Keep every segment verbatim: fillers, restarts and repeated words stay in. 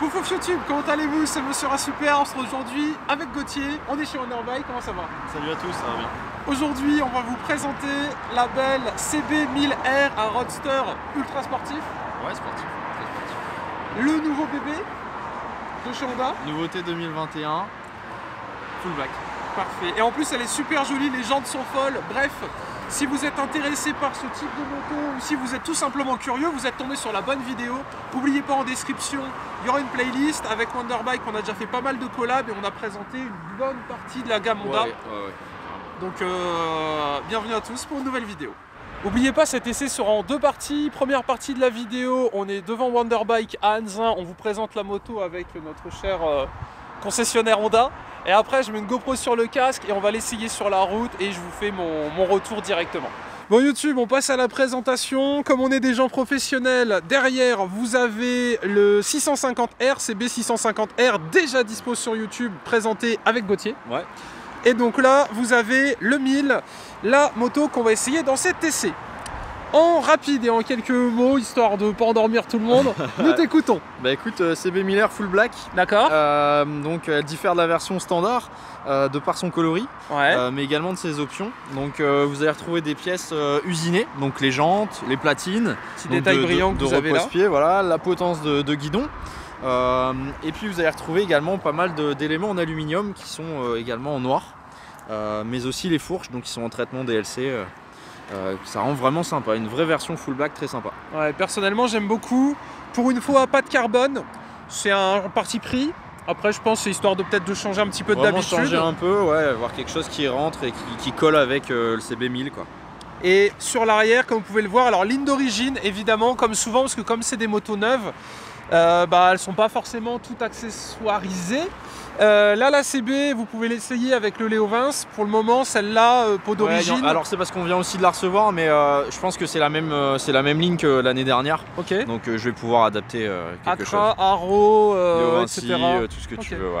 Fouf YouTube, comment allez-vous? C'est Monsieur Super. On se retrouve aujourd'hui avec Gauthier. On est chez Wonderbike, comment ça va? Salut à tous, ça va bien. Aujourd'hui, on va vous présenter la belle C B mille R, un roadster ultra sportif. Ouais, sportif, très sportif. Le nouveau bébé de chez Honda. Nouveauté deux mille vingt et un, full black. Parfait. Et en plus, elle est super jolie, les jantes sont folles. Bref, si vous êtes intéressé par ce type de moto ou si vous êtes tout simplement curieux, vous êtes tombé sur la bonne vidéo. N'oubliez pas, en description, il y aura une playlist avec Wonderbike. On a déjà fait pas mal de collabs et on a présenté une bonne partie de la gamme Honda. Ouais, ouais, ouais. Donc euh, bienvenue à tous pour une nouvelle vidéo. N'oubliez pas, cet essai sera en deux parties. Première partie de la vidéo, on est devant Wonderbike à Anzin. On vous présente la moto avec notre cher euh, concessionnaire Honda. Et après, je mets une GoPro sur le casque et on va l'essayer sur la route et je vous fais mon, mon retour directement. Bon YouTube, on passe à la présentation. Comme on est des gens professionnels, derrière vous avez le six cent cinquante R, C B six cent cinquante R, déjà dispo sur YouTube, présenté avec Gauthier. Ouais. Et donc là, vous avez le mille, la moto qu'on va essayer dans cet essai. En rapide et en quelques mots, histoire de ne pas endormir tout le monde, nous t'écoutons. Bah écoute, euh, C B mille R full black. D'accord. Euh, donc elle diffère de la version standard euh, de par son coloris, Ouais. euh, mais également de ses options. Donc euh, vous allez retrouver des pièces euh, usinées, donc les jantes, les platines, Petit donc détail de, brillant de, que de vous avez là. repose-pied, voilà, la potence de, de guidon. Euh, et puis vous allez retrouver également pas mal d'éléments en aluminium qui sont euh, également en noir, euh, mais aussi les fourches, donc qui sont en traitement D L C. Euh, Euh, ça rend vraiment sympa, une vraie version full black très sympa. Ouais, personnellement j'aime beaucoup. Pour une fois, pas de carbone, c'est un parti pris. Après je pense c'est histoire de peut-être de changer un petit peu Vraiment d'habitude. changer un peu, ouais, avoir quelque chose qui rentre et qui, qui colle avec euh, le C B mille quoi. Et sur l'arrière, comme vous pouvez le voir, alors ligne d'origine évidemment comme souvent, parce que comme c'est des motos neuves, euh, bah, elles sont pas forcément toutes accessoirisées. Euh, là la C B, vous pouvez l'essayer avec le Léo Vince. Pour le moment, celle-là, euh, peau d'origine. Ouais, alors c'est parce qu'on vient aussi de la recevoir, mais euh, je pense que c'est la même, euh, c'est la même ligne que l'année dernière. Ok. Donc euh, je vais pouvoir adapter euh, quelque Accra, chose. Haro, euh, Léo et Vinci, cetera. euh, tout ce que Ok. tu veux, ouais.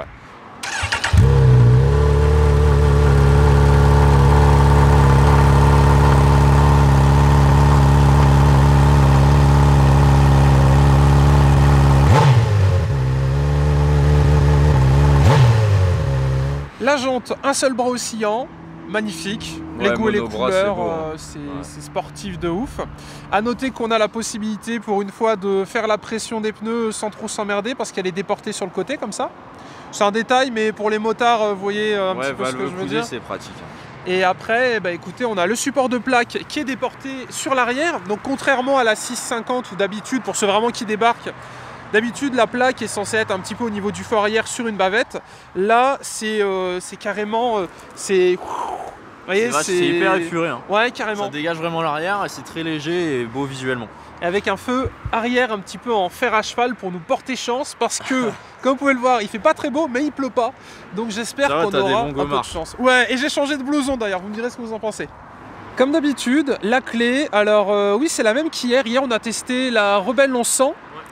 La jante, un seul bras oscillant, magnifique. Les Ouais, goûts et les monobras, couleurs, c'est beau, hein. euh, c'est Ouais. c'est sportif de ouf. A noter qu'on a la possibilité pour une fois de faire la pression des pneus sans trop s'emmerder parce qu'elle est déportée sur le côté comme ça. C'est un détail, mais pour les motards, euh, vous voyez un Ouais, petit peu ce que valve je veux coudée, dire. c'est pratique. Et après, bah, écoutez, on a le support de plaque qui est déporté sur l'arrière. Donc contrairement à la six cent cinquante ou d'habitude, pour ceux vraiment qui débarquent, d'habitude la plaque est censée être un petit peu au niveau du fort arrière sur une bavette. Là, c'est euh, c'est carrément... Euh, c'est... Vous voyez, C'est hyper épuré. Hein. Ouais, carrément. Ça dégage vraiment l'arrière et c'est très léger et beau visuellement. Et avec un feu arrière un petit peu en fer à cheval pour nous porter chance parce que, comme vous pouvez le voir, il fait pas très beau mais il pleut pas. Donc j'espère Ça va, qu'on t'as des aura bons un peu de gomards. chance. Ouais, et j'ai changé de blouson d'ailleurs, vous me direz ce que vous en pensez. Comme d'habitude, la clé, alors euh, oui c'est la même qu'hier. Hier on a testé la Rebelle onze cents.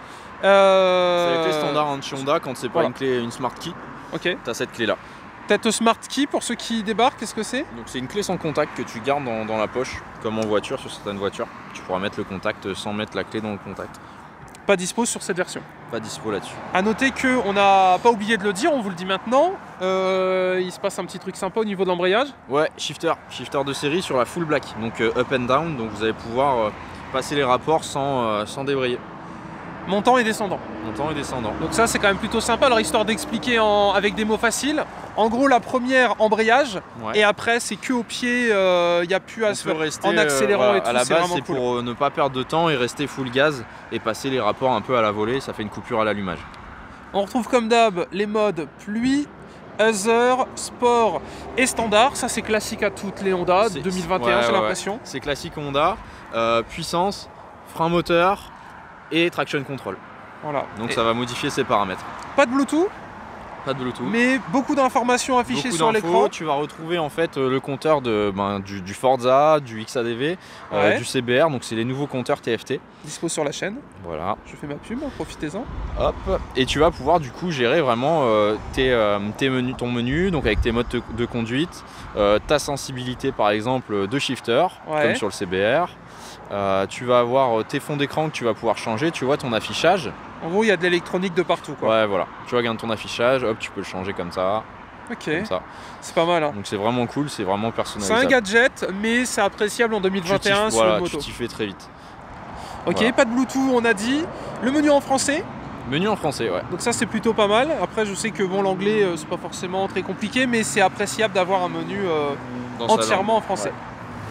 Euh... C'est la clé standard hein, de chez Honda quand c'est pas voilà. une clé, une Smart Key. Ok. T'as cette clé là. Peut-être Smart Key pour ceux qui débarquent, qu'est-ce que c'est? Donc c'est une clé sans contact que tu gardes dans, dans la poche, comme en voiture, sur certaines voitures. Tu pourras mettre le contact sans mettre la clé dans le contact. Pas dispo sur cette version. Pas dispo là-dessus. A noter qu'on n'a pas oublié de le dire, on vous le dit maintenant, euh, il se passe un petit truc sympa au niveau de l'embrayage. Ouais, shifter, shifter de série sur la full black, donc euh, up and down, donc vous allez pouvoir euh, passer les rapports sans, euh, sans débrayer. Montant et descendant. Montant et descendant. Donc ça c'est quand même plutôt sympa. Alors histoire d'expliquer en- avec des mots faciles, en gros la première embrayage Ouais. et après c'est que au pied, il euh, n'y a plus à On se peut faire rester, en accélérant euh, voilà, et tout, à la c'est base vraiment c'est cool. pour euh, ne pas perdre de temps et rester full gaz et passer les rapports un peu à la volée, ça fait une coupure à l'allumage. On retrouve comme d'hab les modes pluie, Other, Sport et Standard. Ça c'est classique à toutes les Honda C'est- deux mille vingt et un ouais, j'ai ouais, l'impression. C'est classique Honda, euh, puissance, frein moteur et traction control. Voilà. Donc Et ça va modifier ses paramètres. pas de Bluetooth, Pas de Bluetooth. mais beaucoup d'informations affichées Beaucoup sur d'infos, l'écran. tu vas retrouver en fait euh, le compteur de, ben, du, du Forza, du X A D V, euh, Ouais. du C B R, donc c'est les nouveaux compteurs T F T. Dispo sur la chaîne. Voilà, Je fais ma pub, profitez-en. hop. Et tu vas pouvoir du coup gérer vraiment euh, tes, euh, tes menus, ton menu, donc avec tes modes de, de conduite, euh, ta sensibilité par exemple de shifter, Ouais. comme sur le C B R. Euh, tu vas avoir tes fonds d'écran que tu vas pouvoir changer, tu vois ton affichage. En gros, il y a de l'électronique de partout, quoi. Ouais, voilà. Tu regardes ton affichage, hop, tu peux le changer comme ça. Ok, c'est pas mal. Hein. Donc c'est vraiment cool, c'est vraiment personnalisable. C'est un gadget, mais c'est appréciable en deux mille vingt et un sur voilà, une moto. Tu t'y fais très vite. Ok, voilà. Pas de Bluetooth, on a dit. Le menu en français. Menu en français, ouais. Donc ça c'est plutôt pas mal. Après je sais que bon l'anglais euh, c'est pas forcément très compliqué, mais c'est appréciable d'avoir un menu euh, entièrement en français. Ouais.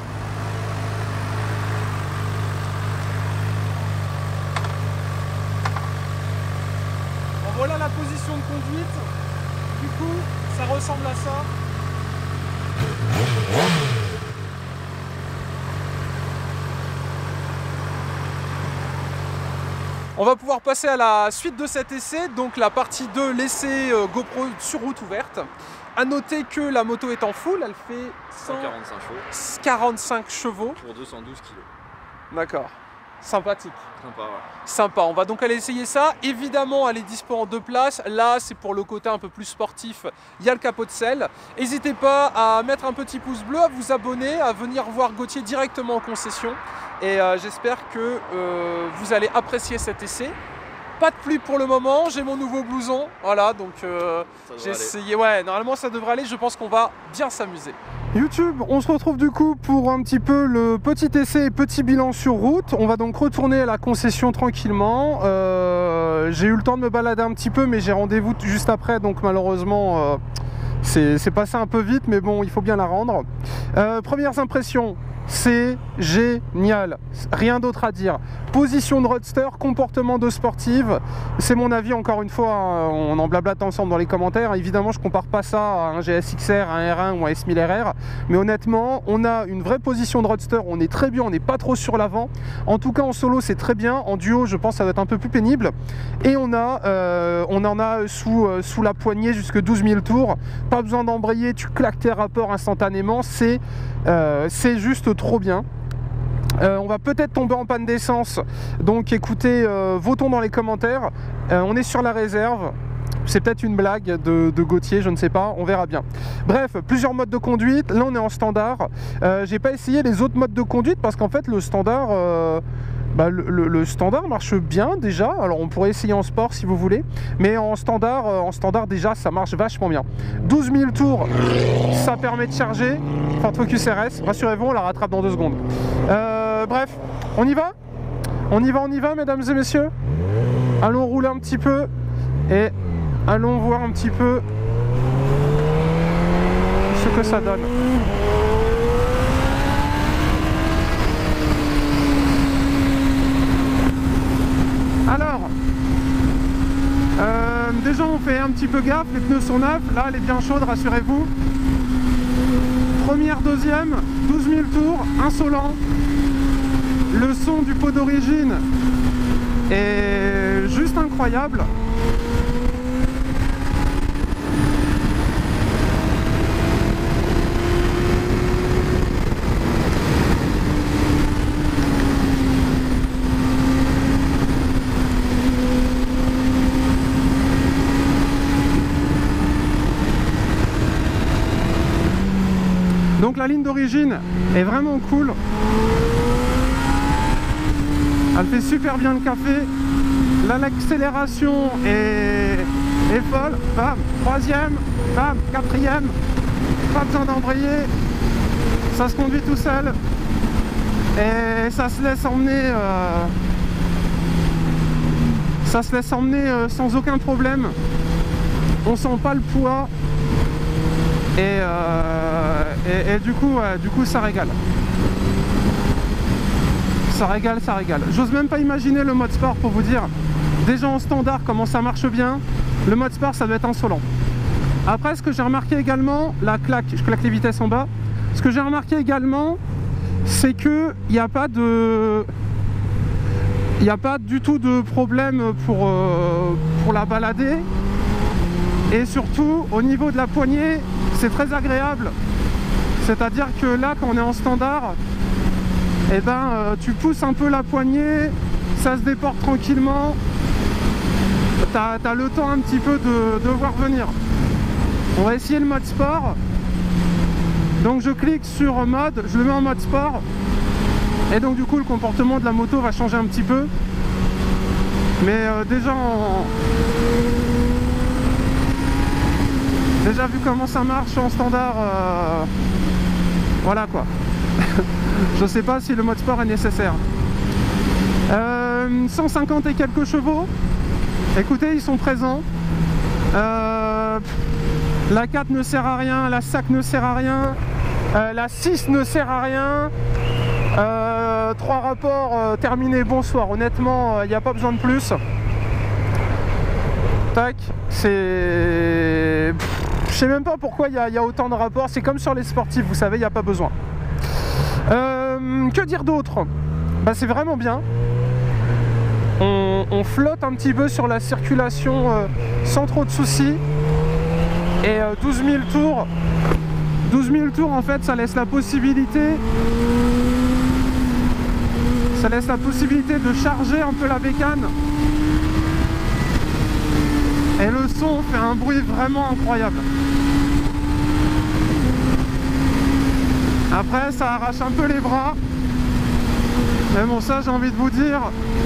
Bon, voilà la position de conduite. Du coup, ça ressemble à ça. On va pouvoir passer à la suite de cet essai, donc la partie deux, l'essai euh, GoPro sur route ouverte. A noter que la moto est en full, elle fait cent quarante-cinq chevaux. Pour deux cent douze kilos. D'accord. Sympathique. Sympa, ouais. Sympa, on va donc aller essayer ça. Évidemment, elle est dispo en deux places. Là, c'est pour le côté un peu plus sportif. Il y a le capot de selle. N'hésitez pas à mettre un petit pouce bleu, à vous abonner, à venir voir Gauthier directement en concession. Et euh, j'espère que euh, vous allez apprécier cet essai. Pas de pluie pour le moment, j'ai mon nouveau blouson. Voilà, donc euh, j'ai essayé. Ouais, normalement ça devrait aller, je pense qu'on va bien s'amuser. YouTube, on se retrouve du coup pour un petit peu le petit essai et petit bilan sur route. On va donc retourner à la concession tranquillement. Euh, j'ai eu le temps de me balader un petit peu, mais j'ai rendez-vous juste après, donc malheureusement euh, c'est passé un peu vite, mais bon, il faut bien la rendre. Euh, premières impressions. C'est génial, rien d'autre à dire. Position de roadster, comportement de sportive, c'est mon avis encore une fois, on en blablate ensemble dans les commentaires. Évidemment je compare pas ça à un G S X R, un R un ou un S mille R R, mais honnêtement on a une vraie position de roadster, on est très bien, on n'est pas trop sur l'avant. En tout cas en solo c'est très bien, en duo je pense que ça va être un peu plus pénible. Et on, a, euh, on en a sous, euh, sous la poignée jusque douze mille tours, pas besoin d'embrayer, tu claques tes rapports instantanément, c'est euh, c'est juste trop bien. Euh, on va peut-être tomber en panne d'essence, donc écoutez, euh, votons dans les commentaires. Euh, on est sur la réserve, c'est peut-être une blague de, de Gauthier, je ne sais pas, on verra bien. Bref, plusieurs modes de conduite, là on est en standard. Euh, j'ai pas essayé les autres modes de conduite parce qu'en fait le standard... Euh, Bah, le, le, le standard marche bien déjà, alors on pourrait essayer en sport si vous voulez, mais en standard, euh, en standard déjà ça marche vachement bien. douze mille tours, ça permet de charger, Ford Focus R S, rassurez-vous on la rattrape dans deux secondes. Euh, bref, on y va On y va, on y va mesdames et messieurs. Allons rouler un petit peu et allons voir un petit peu ce que ça donne. Alors, euh, déjà on fait un petit peu gaffe, les pneus sont neufs, là elle est bien chaude, rassurez-vous. Première, deuxième, douze mille tours, insolent. Le son du pot d'origine est juste incroyable. Donc la ligne d'origine est vraiment cool. Elle fait super bien le café. Là l'accélération est, est folle. Bam, troisième, bam, quatrième. Pas besoin d'embrayer. Ça se conduit tout seul. Et ça se laisse emmener. Euh, ça se laisse emmener euh, sans aucun problème. On sent pas le poids. Et, euh, et, et du coup, ouais, du coup ça régale. Ça régale, ça régale. J'ose même pas imaginer le mode sport pour vous dire. Déjà en standard, comment ça marche bien. Le mode sport, ça doit être insolent. Après, ce que j'ai remarqué également, la claque, je claque les vitesses en bas. Ce que j'ai remarqué également, c'est que il n'y a pas de... Il n'y a pas du tout de problème pour, euh, pour la balader. Et surtout, au niveau de la poignée, c'est très agréable. C'est-à-dire que là, quand on est en standard, eh ben, euh, tu pousses un peu la poignée, ça se déporte tranquillement. T'as, t'as le temps un petit peu de, de voir venir. On va essayer le mode sport. Donc je clique sur mode, je le mets en mode sport. Et donc du coup, le comportement de la moto va changer un petit peu. Mais euh, déjà en... déjà vu comment ça marche en standard, euh... voilà quoi. Je sais pas si le mode sport est nécessaire. euh, cent cinquante et quelques chevaux. Écoutez, ils sont présents. euh... La quatre ne sert à rien, la S A C ne sert à rien, euh, la six ne sert à rien. Euh, trois rapports euh, terminés, bonsoir. Honnêtement, il euh, n'y a pas besoin de plus. Tac, c'est... Je sais même pas pourquoi il y, y a autant de rapports. C'est comme sur les sportifs, vous savez, il n'y a pas besoin. Euh, que dire d'autre? Bah, c'est vraiment bien. On, on flotte un petit peu sur la circulation euh, sans trop de soucis. Et euh, douze mille tours, douze mille tours en fait, ça laisse la possibilité... Ça laisse la possibilité de charger un peu la bécane. Et le son fait un bruit vraiment incroyable. Après, ça arrache un peu les bras. Mais bon, ça, j'ai envie de vous dire,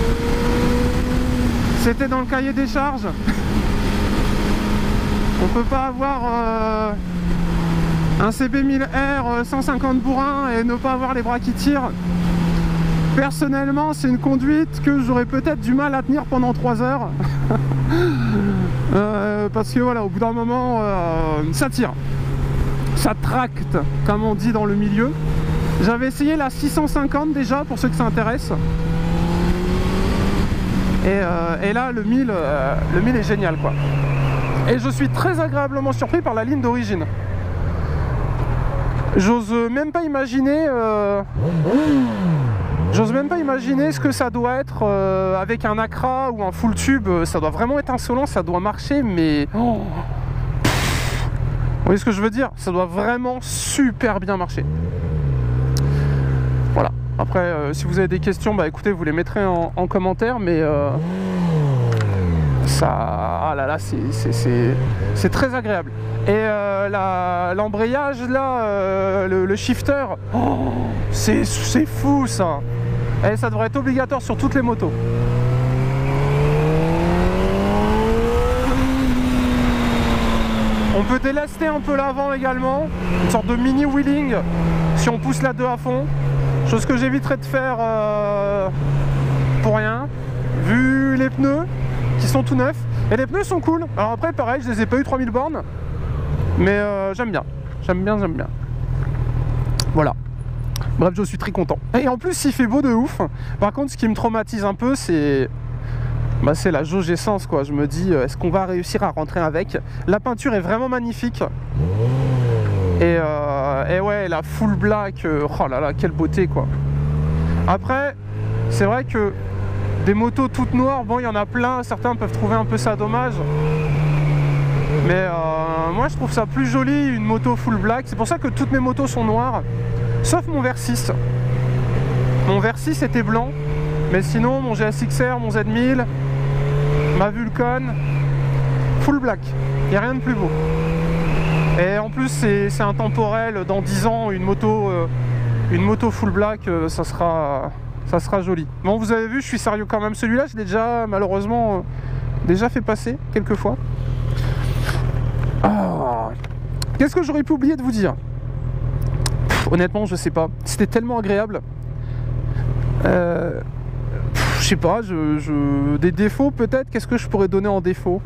c'était dans le cahier des charges. On peut pas avoir euh, un C B mille R cent cinquante bourrins et ne pas avoir les bras qui tirent. Personnellement, c'est une conduite que j'aurais peut-être du mal à tenir pendant trois heures. euh, parce que voilà, au bout d'un moment, euh, ça tire. Ça tracte, comme on dit dans le milieu. J'avais essayé la six cent cinquante déjà, pour ceux que ça intéresse. Et, euh, et là, le mille, euh, le mille est génial, quoi. Et je suis très agréablement surpris par la ligne d'origine. J'ose même pas imaginer... Euh... J'ose même pas imaginer ce que ça doit être euh, avec un Acra ou un full tube. Ça doit vraiment être insolent, ça doit marcher, mais... Oh. Vous voyez ce que je veux dire? Ça doit vraiment super bien marcher. Voilà. Après, euh, si vous avez des questions, bah écoutez, vous les mettrez en, en commentaire, mais... Euh, ça... Ah là là, c'est très agréable. Et euh, l'embrayage, là, euh, le, le shifter, oh, c'est fou ça. Et ça devrait être obligatoire sur toutes les motos. On peut délester un peu l'avant également, une sorte de mini wheeling si on pousse la deux à fond. Chose que j'éviterai de faire euh, pour rien, vu les pneus qui sont tout neufs. Et les pneus sont cool. Alors après, pareil, je les ai pas eu trois mille bornes. Mais euh, j'aime bien, j'aime bien, j'aime bien. Voilà. Bref, je suis très content. Et en plus, il fait beau de ouf. Par contre, ce qui me traumatise un peu, c'est bah, c'est la jauge essence, quoi. Je me dis, est-ce qu'on va réussir à rentrer avec? La peinture est vraiment magnifique. Et, euh, et ouais, la full black, euh, oh là là, quelle beauté, quoi. Après, c'est vrai que des motos toutes noires, bon, il y en a plein. Certains peuvent trouver un peu ça dommage. Mais euh, moi je trouve ça plus joli, une moto full black. C'est pour ça que toutes mes motos sont noires, sauf mon Versys. Mon Versys était blanc, mais sinon mon G S X R, mon Z mille, ma Vulcan, full black. Il n'y a rien de plus beau. Et en plus c'est un temporel, dans dix ans une moto, euh, une moto full black, euh, ça sera, ça sera joli. Bon, vous avez vu, je suis sérieux quand même. Celui-là je l'ai déjà malheureusement euh, déjà fait passer quelques fois. Oh. Qu'est-ce que j'aurais pu oublier de vous dire? Pff, honnêtement, je sais pas. C'était tellement agréable. Euh, pff, je sais pas. Je, je... Des défauts peut-être. Qu'est-ce que je pourrais donner en défaut?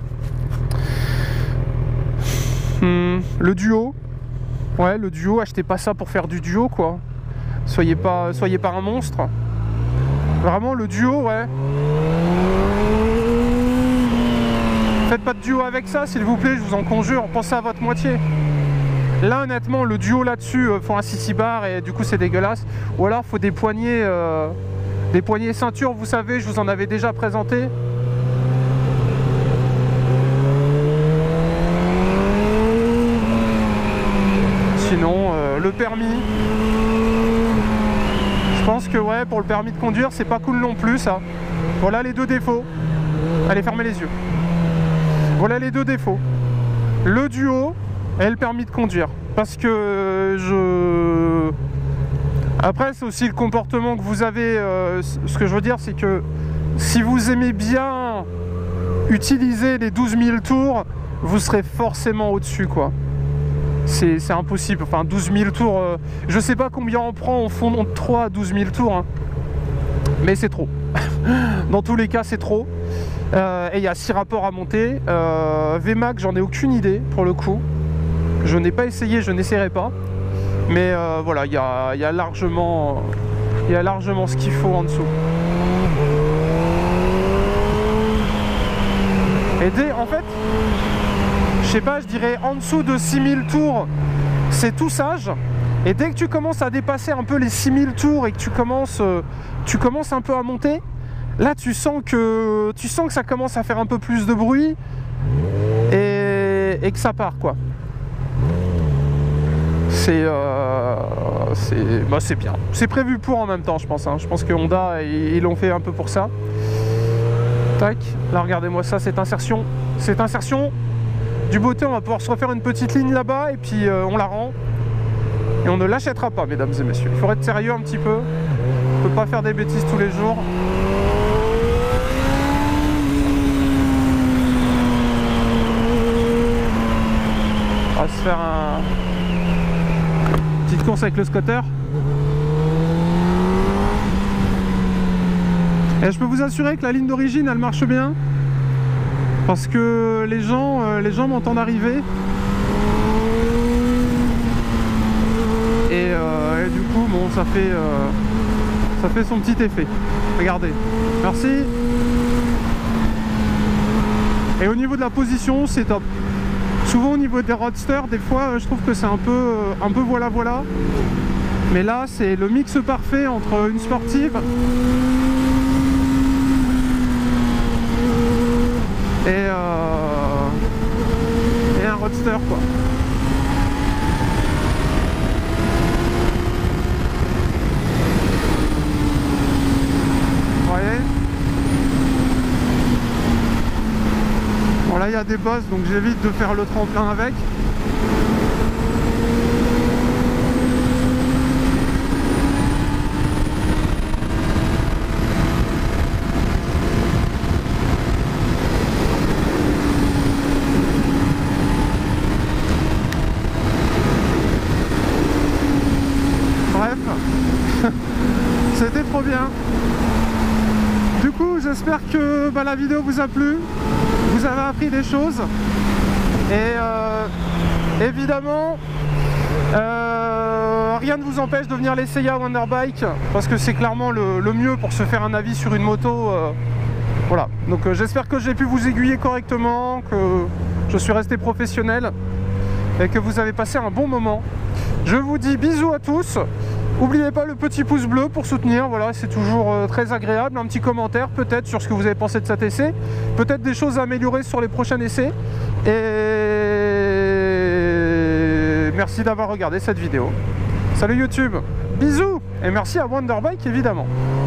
hmm, Le duo. Ouais, le duo. Achetez pas ça pour faire du duo, quoi. Soyez pas, soyez pas un monstre. Vraiment, le duo, ouais. Faites pas de duo avec ça, s'il vous plaît, je vous en conjure, pensez à votre moitié. Là, honnêtement, le duo là-dessus, euh, faut un six six bar et du coup c'est dégueulasse. Ou alors faut des poignées, euh, des poignées ceinture, vous savez, je vous en avais déjà présenté. Sinon, euh, le permis. Je pense que ouais, pour le permis de conduire, c'est pas cool non plus ça. Voilà les deux défauts. Allez, fermez les yeux. Voilà les deux défauts. Le duo et le permis de conduire. Parce que je... Après, c'est aussi le comportement que vous avez. Euh, ce que je veux dire, c'est que si vous aimez bien utilisez les douze mille tours, vous serez forcément au-dessus, quoi. C'est impossible, enfin douze mille tours, euh, je sais pas combien on prend en fond de trois à douze mille tours, hein. Mais c'est trop. Dans tous les cas, c'est trop. Euh, et il y a six rapports à monter. Euh, V MAX, j'en ai aucune idée pour le coup. Je n'ai pas essayé, je n'essaierai pas. Mais euh, voilà, il y a, y a largement, il y a largement ce qu'il faut en dessous. Et dès, en fait, je sais pas, je dirais en dessous de six mille tours, c'est tout sage. Et dès que tu commences à dépasser un peu les six mille tours et que tu commences, euh, tu commences un peu à monter, là tu sens que tu sens que ça commence à faire un peu plus de bruit et, et que ça part, quoi. C'est euh, c'est bah, c'est bien. C'est prévu pour en même temps, je pense. Hein. Je pense que Honda, ils l'ont fait un peu pour ça. Tac. Là, regardez-moi ça, cette insertion. Cette insertion. Du beauté, on va pouvoir se refaire une petite ligne là-bas et puis euh, on la rend. Et on ne l'achètera pas, mesdames et messieurs. Il faut être sérieux un petit peu. On ne peut pas faire des bêtises tous les jours. On va se faire un... petite course avec le scooter. Et je peux vous assurer que la ligne d'origine, elle marche bien. Parce que les gens, euh, les gens m'entendent arriver. Et, euh, et du coup, bon, ça fait, euh, ça fait son petit effet. Regardez. Merci. Et au niveau de la position, c'est top. Souvent au niveau des roadsters, des fois, je trouve que c'est un peu, euh, un peu voilà voilà. Mais là, c'est le mix parfait entre une sportive et, euh, et un roadster, quoi. Vous voyez? Bon, là il y a des bosses, donc j'évite de faire le tremplin avec. C'était trop bien. Du coup, j'espère que bah, la vidéo vous a plu. Vous avez appris des choses. Et euh, évidemment, euh, rien ne vous empêche de venir l'essayer à Wonderbike. Parce que c'est clairement le, le mieux pour se faire un avis sur une moto. Euh, voilà. Donc euh, j'espère que j'ai pu vous aiguiller correctement, que je suis resté professionnel et que vous avez passé un bon moment. Je vous dis bisous à tous. N'oubliez pas le petit pouce bleu pour soutenir, voilà, c'est toujours euh, très agréable. Un petit commentaire peut-être sur ce que vous avez pensé de cet essai. Peut-être des choses à améliorer sur les prochains essais. Et merci d'avoir regardé cette vidéo. Salut YouTube, bisous. Et merci à Wonderbike évidemment.